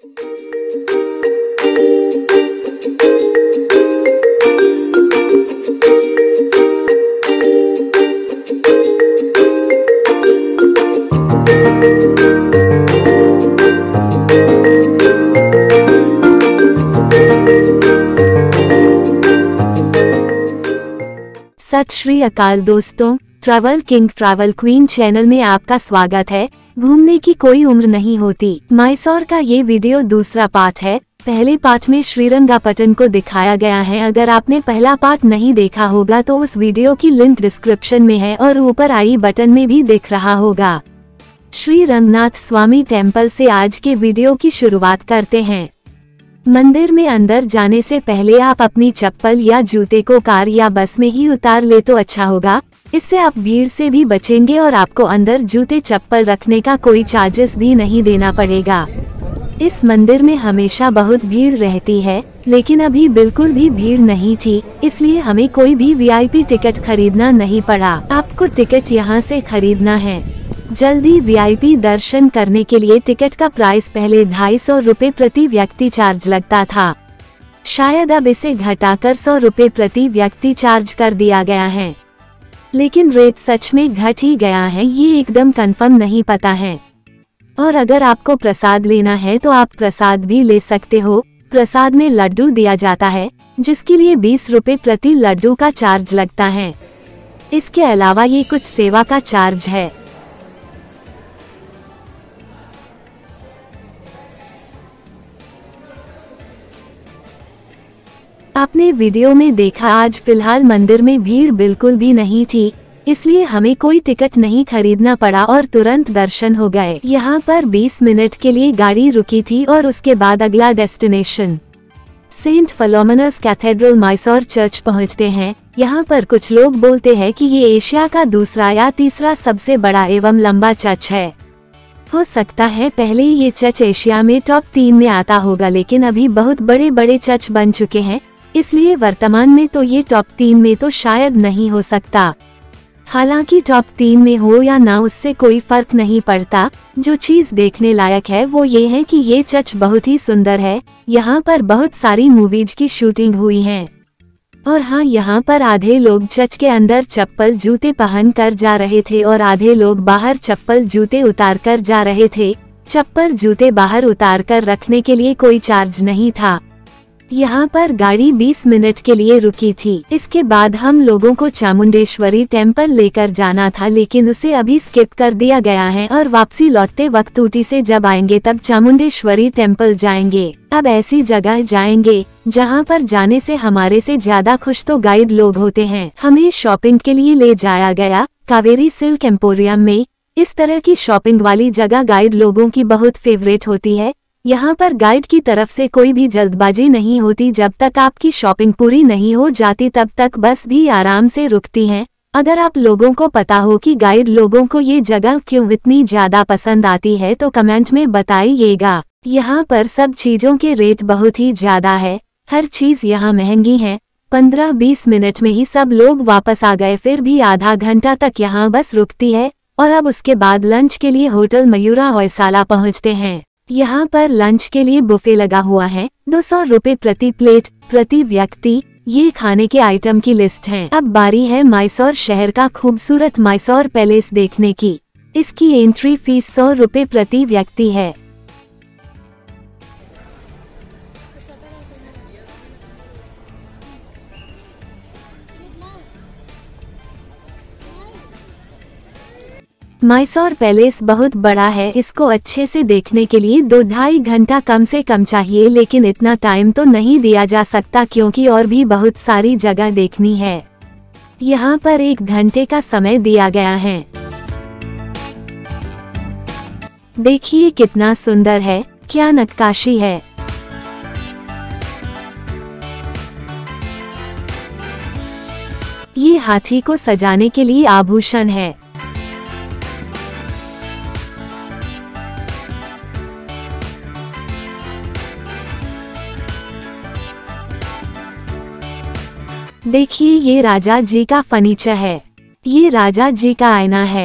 सत श्री अकाल दोस्तों, travel king travel queen channel में आपका स्वागत है। घूमने की कोई उम्र नहीं होती, मैसूर का ये वीडियो दूसरा पार्ट है। पहले पार्ट में श्रीरंगपट्टनम को दिखाया गया है। अगर आपने पहला पार्ट नहीं देखा होगा तो उस वीडियो की लिंक डिस्क्रिप्शन में है और ऊपर आई बटन में भी दिख रहा होगा। श्री रंगनाथ स्वामी टेम्पल से आज के वीडियो की शुरुआत करते हैं। मंदिर में अंदर जाने से पहले आप अपनी चप्पल या जूते को कार या बस में ही उतार ले तो अच्छा होगा। इससे आप भीड़ से भी बचेंगे और आपको अंदर जूते चप्पल रखने का कोई चार्जेस भी नहीं देना पड़ेगा। इस मंदिर में हमेशा बहुत भीड़ रहती है, लेकिन अभी बिल्कुल भी भीड़ नहीं थी, इसलिए हमें कोई भी वीआईपी टिकट खरीदना नहीं पड़ा। आपको टिकट यहाँ से खरीदना है। जल्दी वीआईपी दर्शन करने के लिए टिकट का प्राइस पहले 250 रुपए प्रति व्यक्ति चार्ज लगता था। शायद अब इसे घटाकर 100 रुपए प्रति व्यक्ति चार्ज कर दिया गया है, लेकिन रेट सच में घट ही गया है, ये एकदम कंफर्म नहीं पता है। और अगर आपको प्रसाद लेना है तो आप प्रसाद भी ले सकते हो। प्रसाद में लड्डू दिया जाता है, जिसके लिए 20 रुपए प्रति लड्डू का चार्ज लगता है। इसके अलावा ये कुछ सेवा का चार्ज है। आपने वीडियो में देखा, आज फिलहाल मंदिर में भीड़ बिल्कुल भी नहीं थी, इसलिए हमें कोई टिकट नहीं खरीदना पड़ा और तुरंत दर्शन हो गए। यहाँ पर 20 मिनट के लिए गाड़ी रुकी थी और उसके बाद अगला destination Saint Philomena's Cathedral Mysore church पहुँचते हैं। यहाँ पर कुछ लोग बोलते हैं कि ये एशिया का दूसरा या तीसरा सबसे बड़ा एवं लंबा चर्च है। हो सकता है पहले ये चर्च एशिया में टॉप 3 में आता होगा, लेकिन अभी बहुत बड़े बड़े चर्च बन चुके हैं, इसलिए वर्तमान में तो ये टॉप 3 में तो शायद नहीं हो सकता। हालांकि टॉप 3 में हो या ना उससे कोई फर्क नहीं पड़ता। जो चीज देखने लायक है वो ये है कि ये चर्च बहुत ही सुंदर है। यहाँ पर बहुत सारी मूवीज की शूटिंग हुई है। और हाँ, यहाँ पर आधे लोग चर्च के अंदर चप्पल जूते पहन कर जा रहे थे और आधे लोग बाहर चप्पल जूते उतार कर जा रहे थे। चप्पल जूते बाहर उतार कर रखने के लिए कोई चार्ज नहीं था। यहाँ पर गाड़ी 20 मिनट के लिए रुकी थी। इसके बाद हम लोगों को चामुंडेश्वरी टेम्पल लेकर जाना था, लेकिन उसे अभी स्किप कर दिया गया है और वापसी लौटते वक्त ऊटी से जब आएंगे तब चामुंडेश्वरी टेम्पल जाएंगे। अब ऐसी जगह जाएंगे जहाँ पर जाने से हमारे से ज्यादा खुश तो गाइड लोग होते हैं। हमें शॉपिंग के लिए ले जाया गया कावेरी सिल्क एम्पोरियम में। इस तरह की शॉपिंग वाली जगह गाइड लोगों की बहुत फेवरेट होती है। यहाँ पर गाइड की तरफ से कोई भी जल्दबाजी नहीं होती। जब तक आपकी शॉपिंग पूरी नहीं हो जाती तब तक बस भी आराम से रुकती हैं। अगर आप लोगों को पता हो कि गाइड लोगों को ये जगह क्यों इतनी ज्यादा पसंद आती है तो कमेंट में बताइएगा। यहाँ पर सब चीजों के रेट बहुत ही ज्यादा है, हर चीज यहाँ महंगी है। 15-20 मिनट में ही सब लोग वापस आ गए, फिर भी आधा घंटा तक यहाँ बस रुकती है। और अब उसके बाद लंच के लिए होटल मयूरा होयसाला पहुँचते हैं। यहाँ पर लंच के लिए बुफे लगा हुआ है, 200 रुपए प्रति प्लेट प्रति व्यक्ति। ये खाने के आइटम की लिस्ट है। अब बारी है मैसूर शहर का खूबसूरत मैसूर पैलेस देखने की। इसकी एंट्री फीस 100 रुपए प्रति व्यक्ति है। मैसूर पैलेस बहुत बड़ा है। इसको अच्छे से देखने के लिए 2-2.5 घंटा कम से कम चाहिए, लेकिन इतना टाइम तो नहीं दिया जा सकता क्योंकि और भी बहुत सारी जगह देखनी है। यहाँ पर 1 घंटे का समय दिया गया है। देखिए कितना सुंदर है, क्या नक्काशी है। ये हाथी को सजाने के लिए आभूषण है। देखिए ये राजा जी का फर्नीचर है, ये राजा जी का आईना है।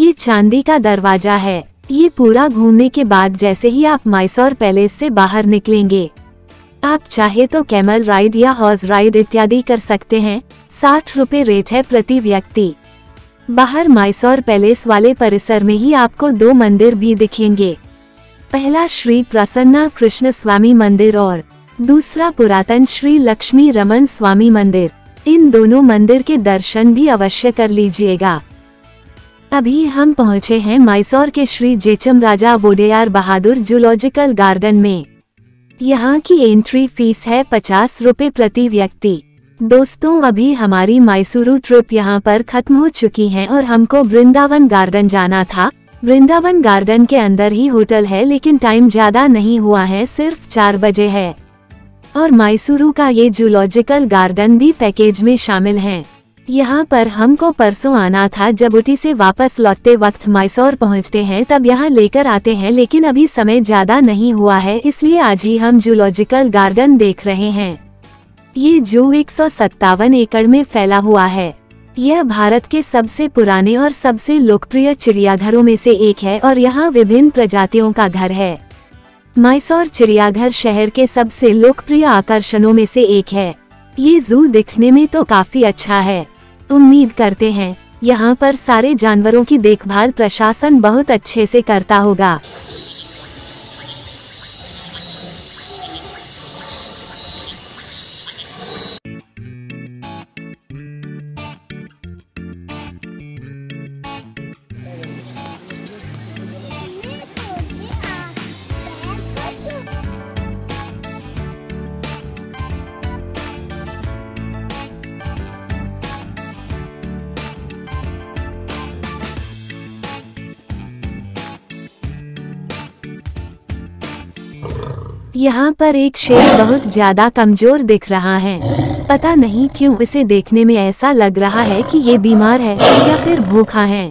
ये चांदी का दरवाजा है। ये पूरा घूमने के बाद जैसे ही आप मैसूर पैलेस से बाहर निकलेंगे, आप चाहे तो कैमल राइड या हॉर्स राइड इत्यादि कर सकते हैं। 60 रुपए रेट है प्रति व्यक्ति। बाहर मैसूर पैलेस वाले परिसर में ही आपको 2 मंदिर भी दिखेंगे। पहला श्री प्रसन्ना कृष्ण स्वामी मंदिर और दूसरा पुरातन श्री लक्ष्मी रमन स्वामी मंदिर। इन दोनों मंदिर के दर्शन भी अवश्य कर लीजिएगा। अभी हम पहुंचे हैं मैसूर के श्री जयचामराजा वोडेयार बहादुर जूलॉजिकल गार्डन में। यहाँ की एंट्री फीस है 50 रुपए प्रति व्यक्ति। दोस्तों, अभी हमारी मैसूरू ट्रिप यहाँ पर खत्म हो चुकी है और हमको वृंदावन गार्डन जाना था। वृंदावन गार्डन के अंदर ही होटल है, लेकिन टाइम ज्यादा नहीं हुआ है, सिर्फ 4 बजे है। और मैसूरू का ये जूलॉजिकल गार्डन भी पैकेज में शामिल है। यहाँ पर हमको परसों आना था। जब ऊटी से वापस लौटते वक्त मैसूर पहुँचते हैं तब यहाँ लेकर आते हैं, लेकिन अभी समय ज्यादा नहीं हुआ है, इसलिए आज ही हम जूलॉजिकल गार्डन देख रहे हैं। ये जू 157 एकड़ में फैला हुआ है। यह भारत के सबसे पुराने और सबसे लोकप्रिय चिड़ियाघरों में से एक है और यहाँ विभिन्न प्रजातियों का घर है। मैसूर चिड़ियाघर शहर के सबसे लोकप्रिय आकर्षणों में से एक है। ये जू दिखने में तो काफी अच्छा है। उम्मीद करते हैं यहाँ पर सारे जानवरों की देखभाल प्रशासन बहुत अच्छे से करता होगा। यहाँ पर एक शेर बहुत ज्यादा कमजोर दिख रहा है। पता नहीं क्यों इसे देखने में ऐसा लग रहा है कि ये बीमार है या फिर भूखा है।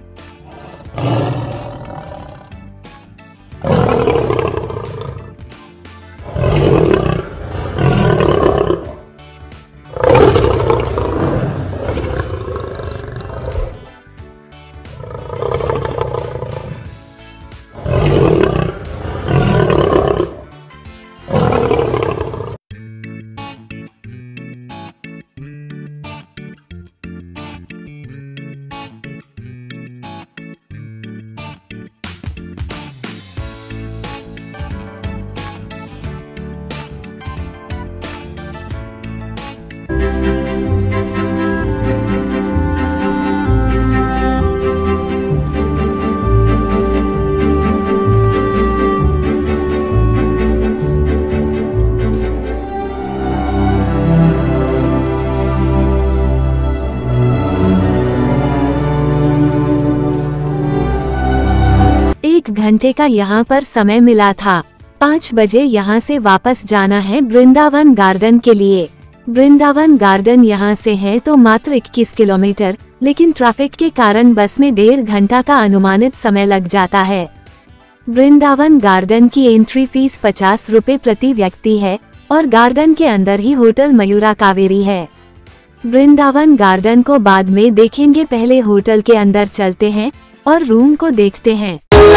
घंटे का यहाँ पर समय मिला था। 5 बजे यहाँ से वापस जाना है वृंदावन गार्डन के लिए। वृंदावन गार्डन यहाँ से है तो मात्र 21 किलोमीटर, लेकिन ट्रैफिक के कारण बस में 1.5 घंटा का अनुमानित समय लग जाता है। वृंदावन गार्डन की एंट्री फीस 50 रुपए प्रति व्यक्ति है और गार्डन के अंदर ही होटल मयूरा कावेरी है। वृंदावन गार्डन को बाद में देखेंगे, पहले होटल के अंदर चलते हैं और रूम को देखते हैं।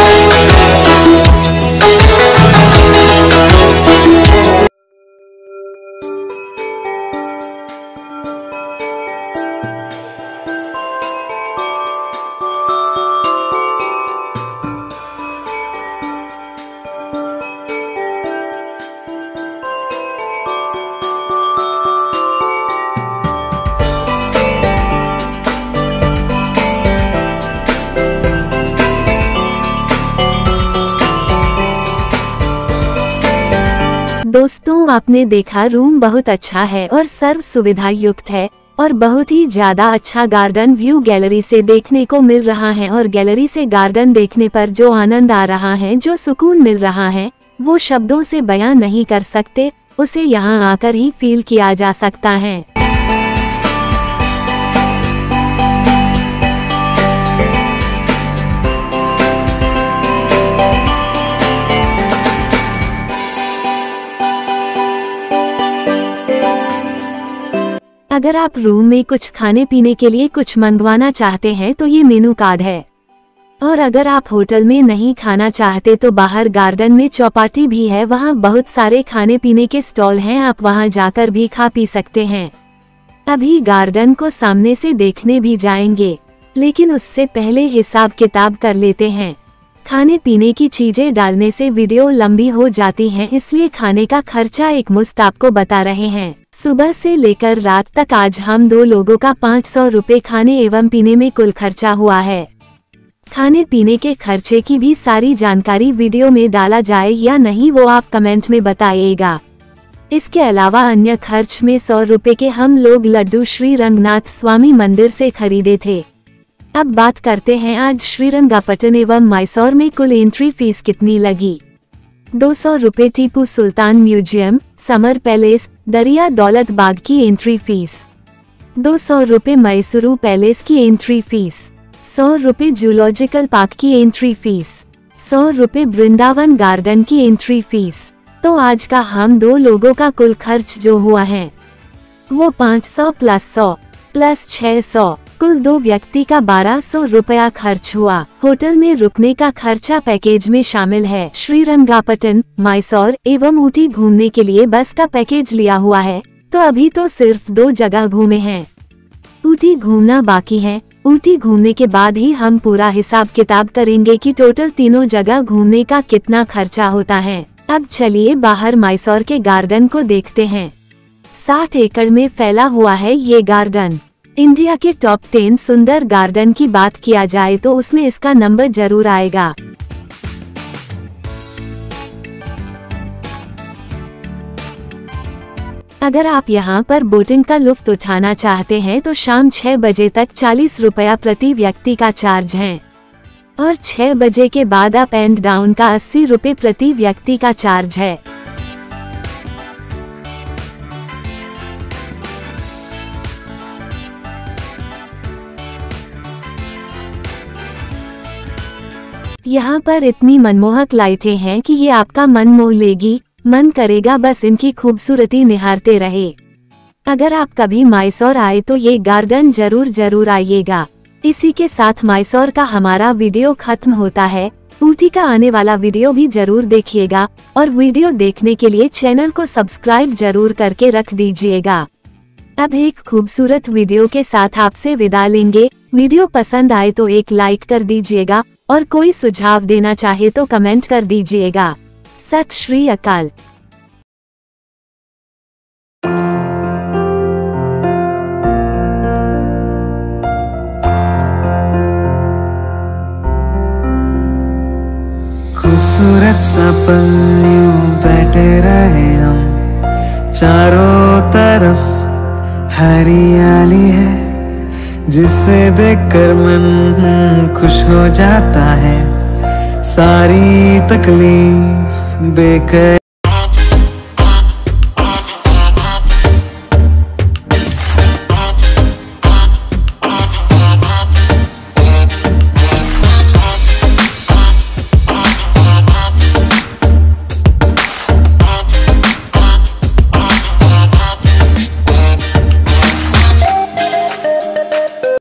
दोस्तों, आपने देखा रूम बहुत अच्छा है और सर्व सुविधा युक्त है और बहुत ही ज्यादा अच्छा गार्डन व्यू गैलरी से देखने को मिल रहा है। और गैलरी से गार्डन देखने पर जो आनंद आ रहा है, जो सुकून मिल रहा है, वो शब्दों से बयां नहीं कर सकते, उसे यहाँ आकर ही फील किया जा सकता है। अगर आप रूम में कुछ खाने पीने के लिए कुछ मंगवाना चाहते हैं तो ये मेनू कार्ड है। और अगर आप होटल में नहीं खाना चाहते तो बाहर गार्डन में चौपाटी भी है, वहाँ बहुत सारे खाने पीने के स्टॉल हैं, आप वहाँ जाकर भी खा पी सकते हैं। अभी गार्डन को सामने से देखने भी जाएंगे, लेकिन उससे पहले हिसाब किताब कर लेते हैं। खाने पीने की चीजें डालने से वीडियो लंबी हो जाती है, इसलिए खाने का खर्चा एक मुश्त आपको बता रहे हैं। सुबह से लेकर रात तक आज हम 2 लोगों का 500 रुपए खाने एवं पीने में कुल खर्चा हुआ है। खाने पीने के खर्चे की भी सारी जानकारी वीडियो में डाला जाए या नहीं वो आप कमेंट में बताइएगा। इसके अलावा अन्य खर्च में 100 रुपए के हम लोग लड्डू श्री रंगनाथ स्वामी मंदिर से खरीदे थे। अब बात करते हैं आज श्रीरंगापट्टन एवं मैसूर में कुल एंट्री फीस कितनी लगी। 200 रुपए Tipu Sultan museum, summer palace, Dariya Daulat Bagh की एंट्री फीस। 200 रुपए मैसूरू पैलेस की एंट्री फीस। 100 रुपए जूलॉजिकल पार्क की एंट्री फीस। 100 रुपए वृंदावन गार्डन की एंट्री फीस। तो आज का हम 2 लोगों का कुल खर्च जो हुआ है वो 500 प्लस 100 प्लस 600 कुल 2 व्यक्ति का 1200 रुपया खर्च हुआ। होटल में रुकने का खर्चा पैकेज में शामिल है। श्रीरंगापट्टन, मैसूर एवं ऊटी घूमने के लिए बस का पैकेज लिया हुआ है, तो अभी तो सिर्फ 2 जगह घूमे हैं, ऊटी घूमना बाकी है। ऊटी घूमने के बाद ही हम पूरा हिसाब किताब करेंगे कि टोटल तीनों जगह घूमने का कितना खर्चा होता है। अब चलिए बाहर मैसूर के गार्डन को देखते हैं। 60 एकड़ में फैला हुआ है ये गार्डन। इंडिया के टॉप 10 सुंदर गार्डन की बात किया जाए तो उसमें इसका नंबर जरूर आएगा। अगर आप यहाँ पर बोटिंग का लुत्फ उठाना चाहते हैं तो शाम 6 बजे तक 40 रुपया प्रति व्यक्ति का चार्ज है और 6 बजे के बाद अप एंड डाउन का 80 रुपए प्रति व्यक्ति का चार्ज है। यहाँ पर इतनी मनमोहक लाइटें हैं कि ये आपका मन मोह लेगी, मन करेगा बस इनकी खूबसूरती निहारते रहे। अगर आप कभी मैसूर आए तो ये गार्डन जरूर आइएगा। इसी के साथ मैसूर का हमारा वीडियो खत्म होता है। ऊटी का आने वाला वीडियो भी जरूर देखिएगा और वीडियो देखने के लिए चैनल को सब्सक्राइब जरूर करके रख दीजिएगा। अब एक खूबसूरत वीडियो के साथ आपसे विदा लेंगे। वीडियो पसंद आए तो एक लाइक कर दीजिएगा और कोई सुझाव देना चाहे तो कमेंट कर दीजिएगा। सत श्री अकाल। खूबसूरत सा पल यूं बैठे रहे हम, चारों तरफ हरियाली है जिसे देखकर मन खुश हो जाता है। सारी तकलीफ बेकर